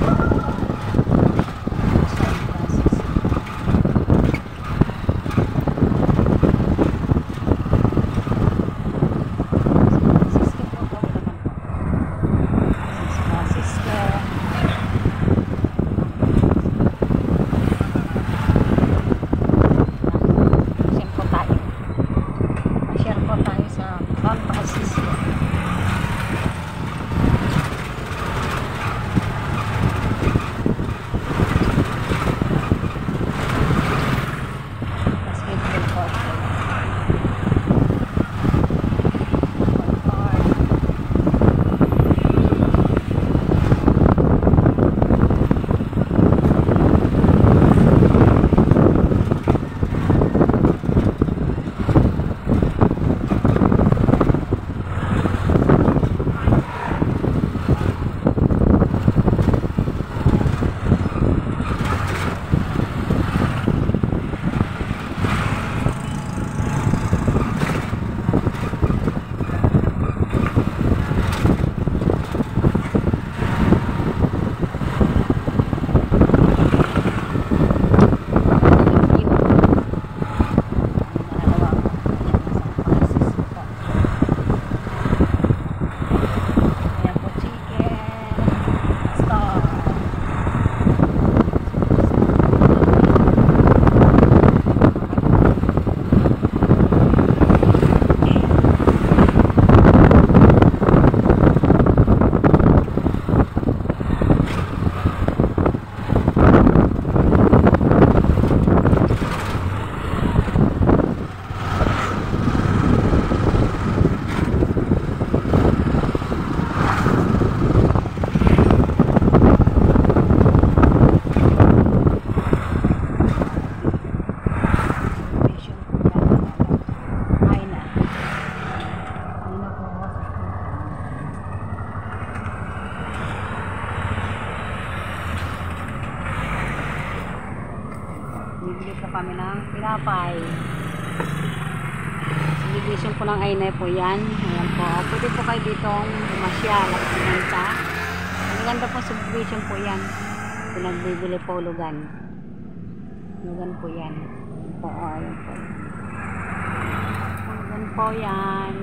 Bibili po kami ng pinapay. Subdivision po ng Aynay po yan. Ayan po. Pwede po kayo ditong bumasyal at Punta. Ang ganda po subdivision po yan. Pinagbibili po lugan. Lugan po yan. Ayan po. Ayan po. Lugan po yan.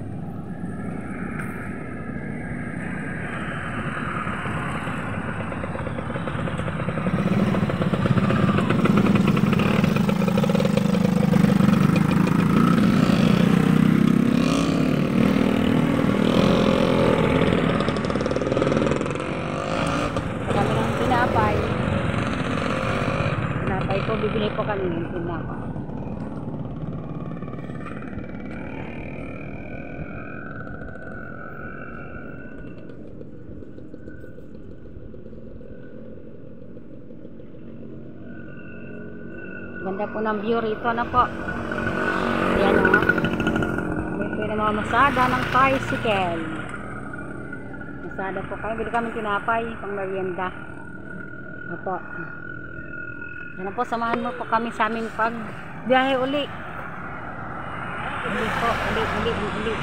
Pinapay po, bibili po kami ng pinapay. Ganda po ng view rito na po. Ayan o. May pinamamasada ng tricycle. Masada po kami. Bili kami tinapay pang merienda. Opo. Yan po, samahan mo po kami sa aming pagbiyahe uli. Uli po, uli.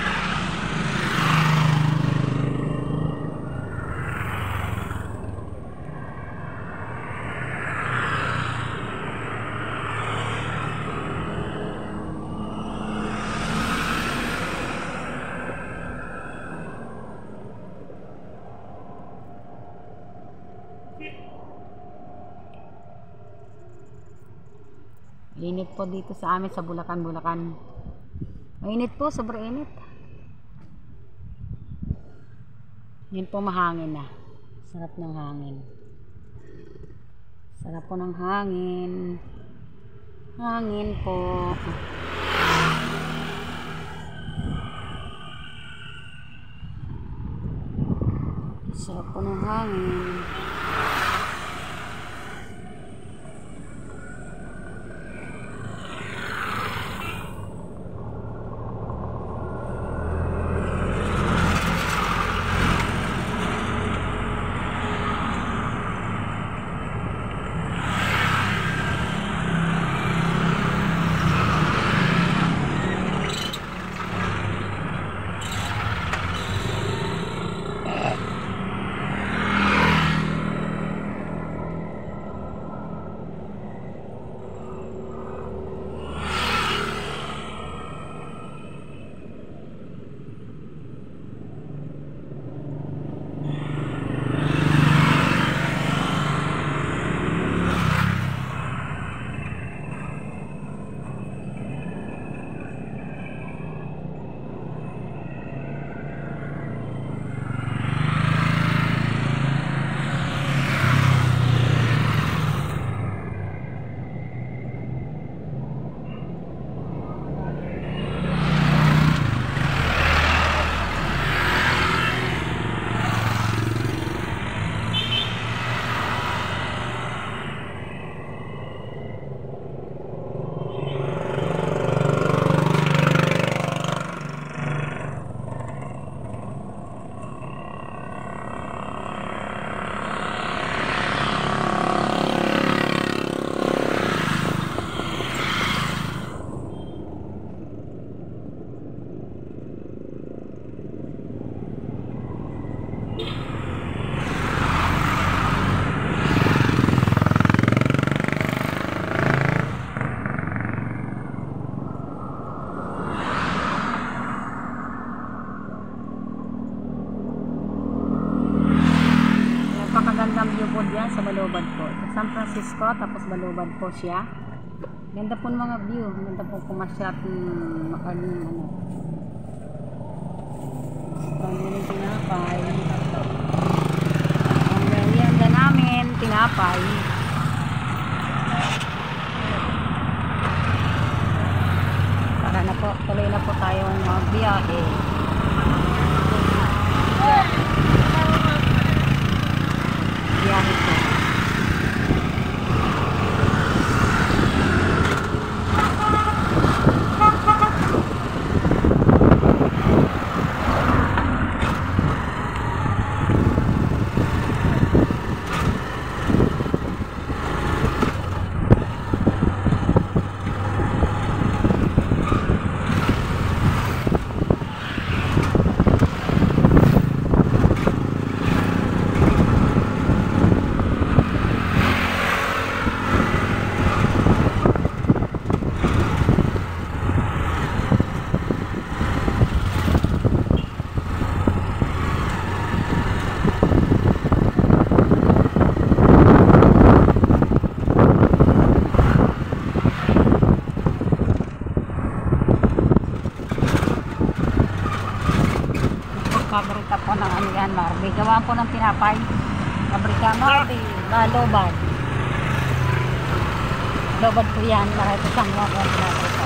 Init po dito sa amin sa Bulacan. Mainit po, sobrang init. Yan po, mahangin na. Sarap ng hangin. Sarap po ng hangin. Hangin po. Sarap po ng hangin. ang view po diyan sa Balubad po. San Francisco, tapos Balubad po siya. Ganda po ng mga view. Ganda po pumasyat makaling ano. Pangulong tinapay. Ang merienda namin, tinapay. Para na po, tuloy na po tayong magbiyahe. Biyahe po. Paborito po ng ano yan, Marby. Gawaan po ng tinapay. Paborika Marby. Balubad. Balubad po yan. Marito siyang mga po paborito.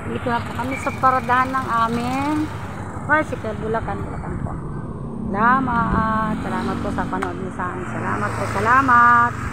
Dito na po kami sa paradahan ng aming tricycle. Bulacan po. Salamat po sa panood niyo sa akin. Salamat po, salamat.